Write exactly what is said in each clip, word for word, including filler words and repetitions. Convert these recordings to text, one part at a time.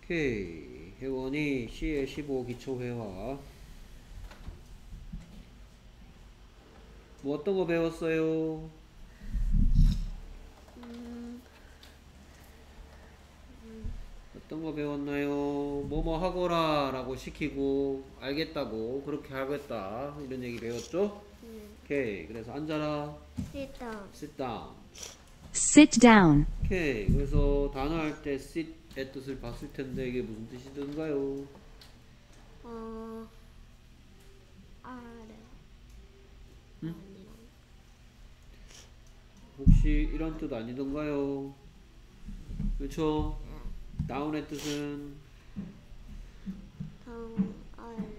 오케이. 혜원이 씨엘 십오 기초회화. 뭐 어떤 거 배웠어요? 음, 어떤 거 배웠나요? 뭐뭐 하거라 라고 시키고 알겠다고 그렇게 하겠다 이런 얘기 배웠죠? 음, 오케이. 그래서 앉아라. sit down. sit down. Sit down. 오케이. 그래서 단어 할 때 sit의 뜻을 봤을 텐데 이게 무슨 뜻이던가요? 어, 아래. 응? 아니랑. 혹시 이런 뜻 아니던가요? 그렇죠? down의 뜻은 다음 아래.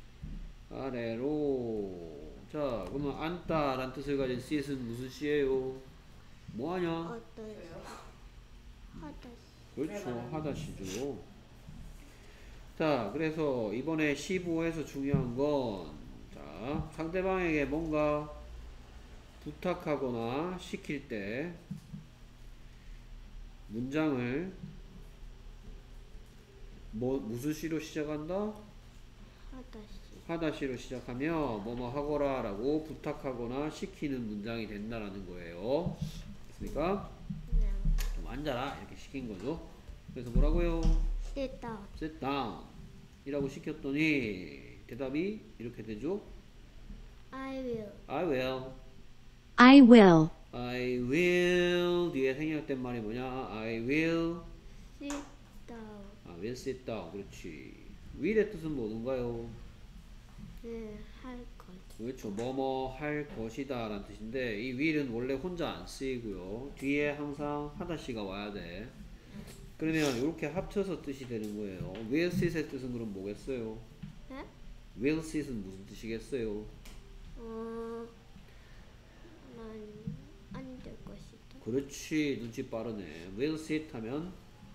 아래로. 자, 그러면 앉다 라는 뜻을 가진 sit은 무슨 시예요? 뭐하냐? 어떤 하다. 그렇죠. 하다시죠. 자, 그래서 이번에 십오에서 중요한 건, 자, 상대방에게 뭔가 부탁하거나 시킬 때 문장을 뭐, 무슨 시로 시작한다? 하다시. 하다시로 시작하며 뭐뭐 하거라 라고 부탁하거나 시키는 문장이 된다라는 거예요. 됐습니까? 네. 좀 앉아라 이렇게 시킨 거죠. 그래서 뭐라고요? sit down. sit down 이라고 시켰더니 대답이 이렇게 되죠. I will. I will. I will. I will 뒤에 생략된 말이 뭐냐? I will. sit down. 아, will sit down. 그렇지. will의 뜻은 뭐던가요? 네, 할 것. 그렇죠. 뭐뭐 할 것이다 라는 뜻인데 이 will은 원래 혼자 안 쓰이고요. 뒤에 항상 하다시가 와야 돼. 그러면 이렇게 합쳐서 뜻이 되는 거예요. will sit의 뜻은 그럼 뭐겠어요? 네? will sit은 무슨 뜻이겠어요? 어, 난 앉을 것이다. 그렇지. 눈치 빠르네. will sit 하면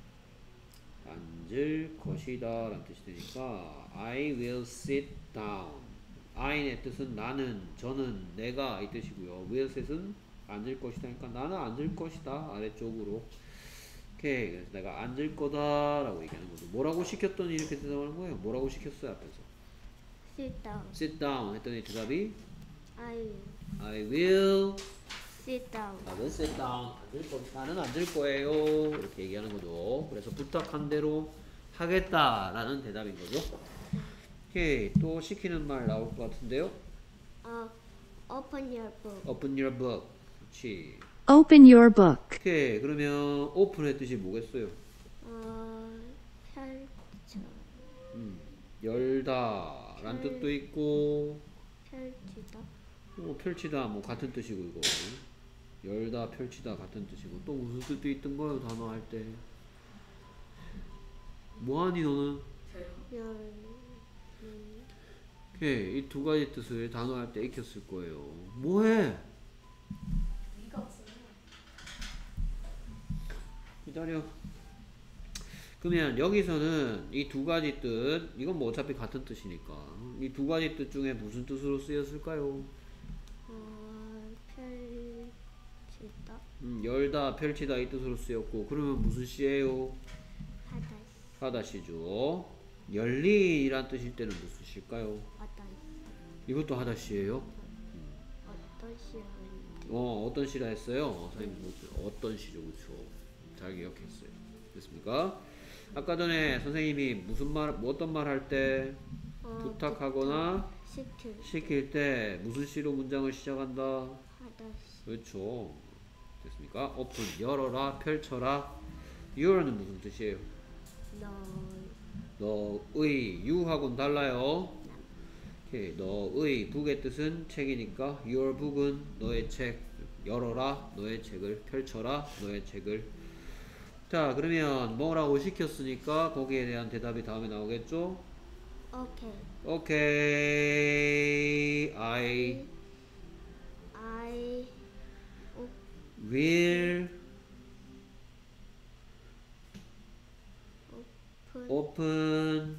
앉을 것이다 라는 뜻이 되니까 I will sit down. I의 뜻은 나는, 저는, 내가 이 뜻이고요. will sit은 앉을 것이다 니까 나는 앉을 것이다 아래쪽으로. 오케이. 그래서 내가 앉을 거다 라고 얘기하는 거죠. 뭐라고 시켰더니 이렇게 대답하는 거예요. 뭐라고 시켰어요 앞에서? sit down. sit down 했더니 대답이 I will. I will sit down. I will sit down. 앉을 거, 나는 앉을 거예요. 이렇게 얘기하는 거죠. 그래서 부탁한 대로 하겠다라는 대답인 거죠. 오케이. 또 시키는 말 나올 것 같은데요. 어, open your book. Open your book. 그렇지. Open your book. 오케이. 그러면 open의 뜻이 뭐겠어요? 어, 펼쳐. 음, 열다 라는 펼- 뜻도 있고 펼치다. 뭐 펼치다 뭐 같은 뜻이고 이거 열다 펼치다 같은 뜻이고 또 무슨 뜻도 있던거요 단어 할 때. 뭐하니 너는? 열. 오케이. 이 두 가지 뜻을 단어 할 때 익혔을 거예요. 뭐해? 기다려. 그러면 여기서는 이 두 가지 뜻, 이건 뭐 어차피 같은 뜻이니까 이 두 가지 뜻 중에 무슨 뜻으로 쓰였을까요? 어, 펼치다. 음, 열다 펼치다 이 뜻으로 쓰였고 그러면 무슨 시예요? 하다시. 하다시죠. 열리란 뜻일 때는 무슨 시일까요? 하다시. 이것도 하다시예요. 어떤 시간인데? 어, 어떤 시라 했어요? 어, 선생님 뭐, 어떤 시죠, 그렇죠? 잘 기억했어요. 됐습니까? 아까 전에 선생님이 무슨 말, 뭐 어떤 말 할 때 어, 부탁하거나 시킬. 시킬 때 무슨 시로 문장을 시작한다? 하다시. 그렇죠. 됐습니까? 오픈, 열어라, 펼쳐라. your는 무슨 뜻이에요? 너. 너의, you하고는 달라요. 오케이. 너의, book의 뜻은 책이니까 your book은 너의 책. 열어라, 너의 책을. 펼쳐라, 너의 책을. 자, 그러면 뭐라고 시켰으니까 거기에 대한 대답이 다음에 나오겠죠? 오케이. 오케이. I I will open open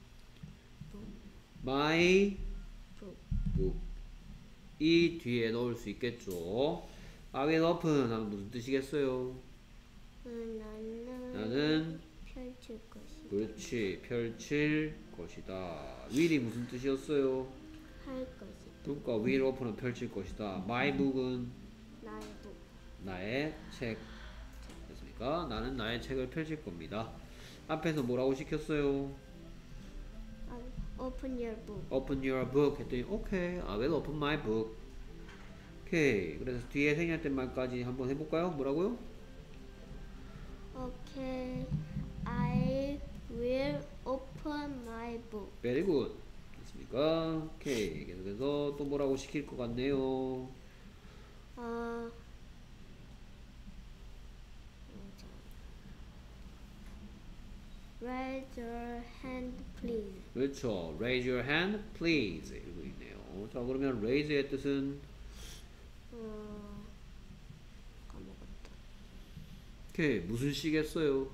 my book. book. 이 뒤에 넣을 수 있겠죠. I will open 하면 무슨 뜻이겠어요? 나는 나는 펼칠 펼칠 것이다. 그렇지. 펼칠 것이다. will이 무슨 뜻이었어요? 할 것이다. 그러니까 will open은 펼칠 것이다. my book은 나의 복. 나의 책. 됐습니까? 나는 나의 책을 펼칠 겁니다. 앞에서 뭐라고 시켰어요? 아, open your book. Open your book 했더니 okay, I will open my book. 오케이. 그래서 뒤에 생략된 말까지 한번 해볼까요? 뭐라고요? Okay, I will open my book. Very good. 됐습니까? 오케이. 계속해서 또 뭐라고 시킬 것 같네요. 어, raise your hand, please. 그렇죠. Raise your hand, please. 이러고 있네요. 자, 그러면 raise의 뜻은 어, 까먹었다. 오케이. 무슨 시겠어요?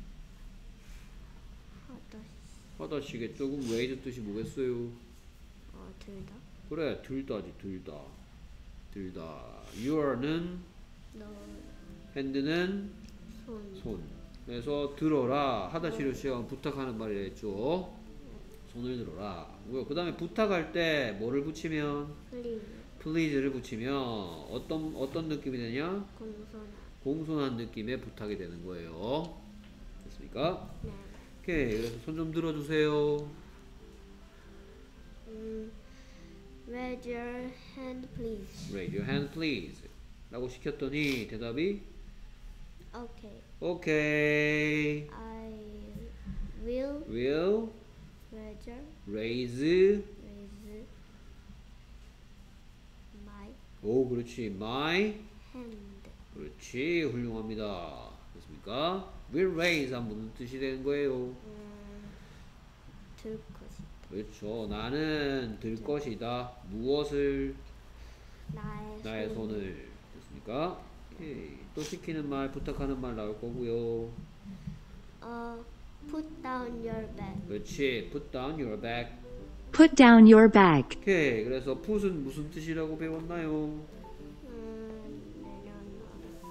하다. 하다 시겠죠? 그럼 raise 뜻이 뭐겠어요? 어, 둘 다. 그래, 둘 다지, 둘 다. 둘 다. your는 너 hand는 손. 손. 그래서 들어라. 하다 시로 시작하면 부탁하는 말이라 했죠. 손을 들어라. 그 다음에 부탁할 때 뭐를 붙이면 please. please를 붙이면 어떤 어떤 느낌이 되냐? 공손한. 공손한 느낌의 부탁이 되는 거예요. 됐습니까? 네. 오케이. 그래서 손 좀 들어주세요. 음, raise your hand, please. Raise your hand, please. 라고 시켰더니 대답이 Okay, 오케이. I will will raise your raise. raise my 오, 그렇지. my. hand. 그렇지. 훌륭합니다. 됐습니까? will raise 하면 무슨 뜻이 되는 거예요? 음, 들 것이다. 그렇죠. 나는 들 것이다. 무엇을? 나의, 나의 손. 손을. 됐습니까? 오케이. 또 시키는 말, 부탁하는 말 나올 거고요. 어, put down your bag. 그렇지. put down your bag. Put down your bag. 오케이. 그래서 put은 무슨 뜻이라고 배웠나요? 음, 내려놔.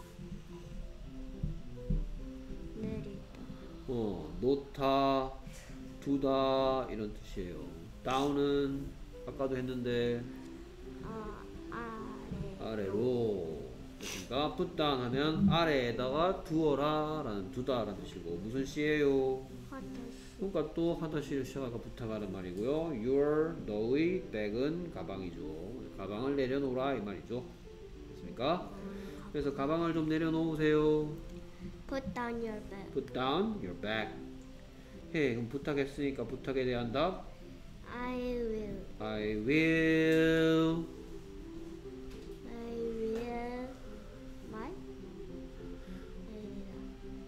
내리다. 어, 놓다, 두다 이런 뜻이에요. down은 아까도 했는데 어, 아래. 아래로. 그러니까 put down 하면 아래에다가 두어라 라는 두다 라는 뜻이고 무슨 시예요? 화다시. 그러니까 또 하다시를 시작하고 부탁하는 말이고요. your, 너의 bag은 가방이죠. 가방을 내려놓으라 이 말이죠. 됐습니까? 그래서 가방을 좀 내려놓으세요. Put down your bag. put down your bag. 해. 그럼 부탁했으니까 부탁에 대한 답 I will. I will. I will. My. I will.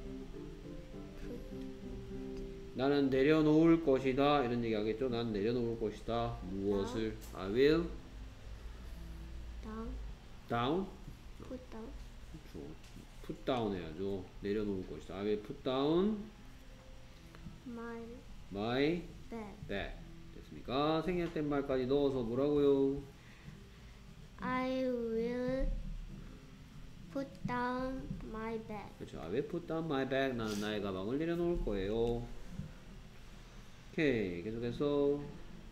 Put 나는 내려놓을 것이다 이런 얘기 하겠죠. 난 내려놓을 것이다. 무엇을? I will down. down. Put down. 그렇죠. put down 해야죠. 내려놓을 것이다. I will put down My my bag. bag. 됐습니까? 생략된 말까지 넣어서 뭐라고요? I will put down my bag. 그렇죠. I will put down my bag. 나는 나의 가방을 내려놓을 거예요. 오케이. 계속해서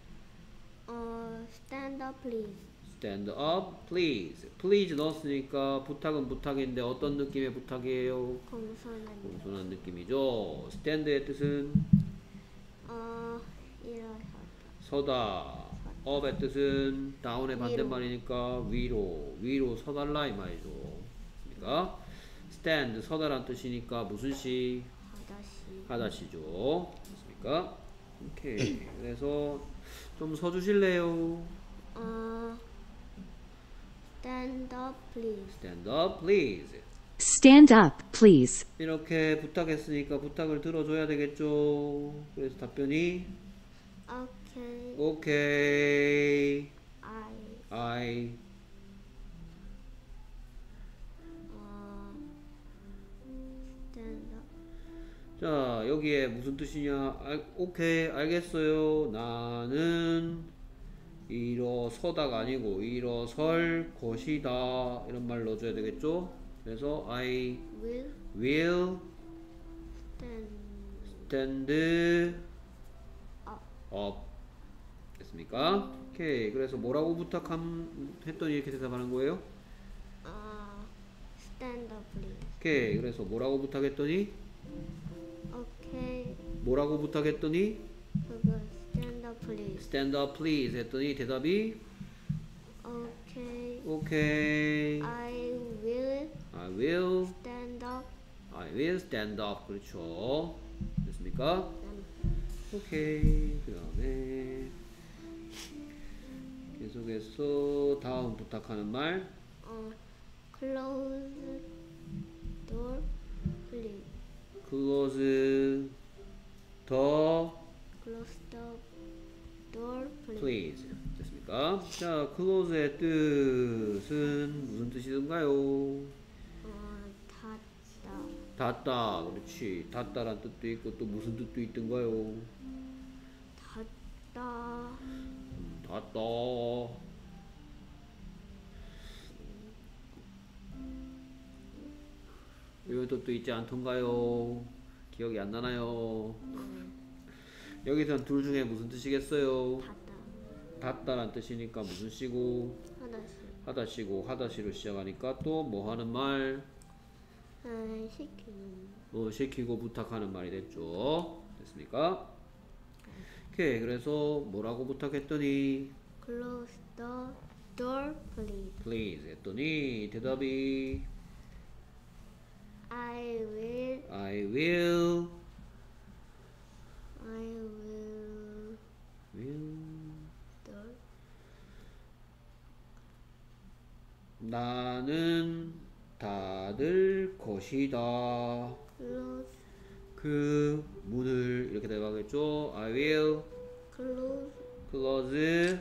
어, stand up, please. stand up, please. please 넣었으니까 부탁은 부탁인데 어떤 느낌의 부탁이에요? 공손한. 공손한 느낌이죠. stand의 뜻은 어, 일어서다. 서다. up의 뜻은 down의 반대말이니까 위로. 위로 서달라 이 말이죠. 그러니까 stand 서다란 뜻이니까 무슨 시? 하다시. 하다시죠. 됐습니까? 오케이. 그래서 좀 서주실래요? 어, stand up, please. stand up, please. Stand up, please. 이렇게 부탁했으니까 부탁을 들어줘야 되겠죠. 그래서 답변이 Okay. 오케이. I. I. 어, stand up. 자, 여기에 무슨 뜻이냐? 알, 오케이, 알겠어요. 나는 일어서다가 아니고 일어설 것이다. 이런 말 넣어줘야 되겠죠? 그래서 I Will will stand stand up. up. 됐습니까? 오케이. 그래서 뭐라고 부탁함 했더니 이렇게 대답하는 거예요? 어, stand up, please. 오케이. 그래서 뭐라고 부탁했더니 오케이. 뭐라고 부탁했더니 그거 stand up, please. stand up please 했더니 대답이 오케이. 오케이. I will I will stand up. I will stand up. 그렇죠. 됐습니까? 음, 오케이. 그 다음에 계속해서 다음 부탁하는 말 어, close door, please. close the Close the door, please. please. 됐습니까? 자, close의 뜻은 무슨 뜻이던가요? 어, 닫다. 닫다. 그렇지. 닫다란 뜻도 있고 또 무슨 뜻도 있던가요? 닫다. 음, 닫다. 이런 뜻도 있지 않던가요? 기억이 안 나나요? 음, 여기선 둘 중에 무슨 뜻이겠어요? 닫다. 닫다란 뜻이니까 무슨 시고 하나씩. 하다 시고 하다 시로 시작하니까 또 뭐 하는 말? 아, 시키는. 뭐 시키고 부탁하는 말이 됐죠. 됐습니까? 오케이. 그래서 뭐라고 부탁했더니 Close the door, please. please 했더니 대답이 I will. I will I will. will Door. 나는 닫을 것이다. Close. 그 문을 이렇게 대박했죠. I will Close close the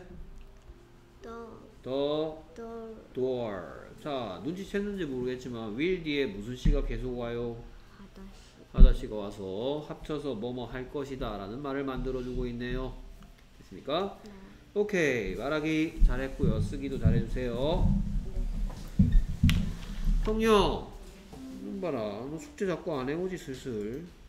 the door. door. 자, 눈치챘는지 모르겠지만 will 뒤에 무슨 시가 계속 와요? 하다시. 하다 시가 와서 합쳐서 뭐뭐 할 것이다 라는 말을 만들어주고 있네요. 됐습니까? 네. 오케이. 말하기 잘했고요. 쓰기도 잘해주세요. 형녕, 좀 봐라. 너 숙제 자꾸 안 해오지 슬슬.